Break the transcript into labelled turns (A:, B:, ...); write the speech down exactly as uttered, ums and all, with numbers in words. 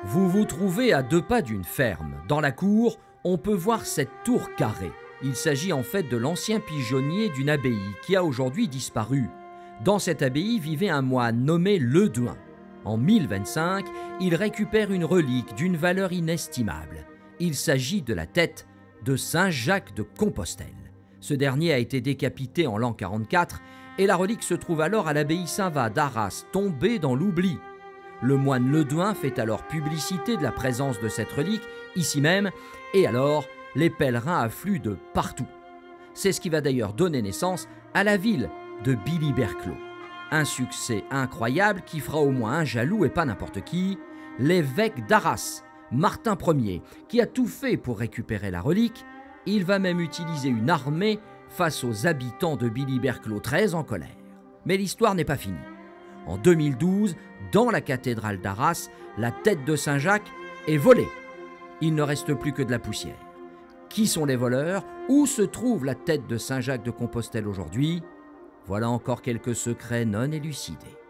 A: Vous vous trouvez à deux pas d'une ferme. Dans la cour, on peut voir cette tour carrée. Il s'agit en fait de l'ancien pigeonnier d'une abbaye qui a aujourd'hui disparu. Dans cette abbaye vivait un moine nommé Ledouin. En mille vingt-cinq, il récupère une relique d'une valeur inestimable. Il s'agit de la tête de saint Jacques de Compostelle. Ce dernier a été décapité en l'an quarante-quatre et la relique se trouve alors à l'abbaye Saint-Va d'Arras, tombée dans l'oubli. Le moine Ledouin fait alors publicité de la présence de cette relique ici même, et alors les pèlerins affluent de partout. C'est ce qui va d'ailleurs donner naissance à la ville de Billy-Berclau. Un succès incroyable qui fera au moins un jaloux et pas n'importe qui, l'évêque d'Arras, Martin Ier, qui a tout fait pour récupérer la relique. Il va même utiliser une armée face aux habitants de Billy-Berclau très en colère. Mais l'histoire n'est pas finie. En deux mille douze, dans la cathédrale d'Arras, la tête de saint Jacques est volée. Il ne reste plus que de la poussière. Qui sont les voleurs? Où se trouve la tête de saint Jacques de Compostelle aujourd'hui? Voilà encore quelques secrets non élucidés.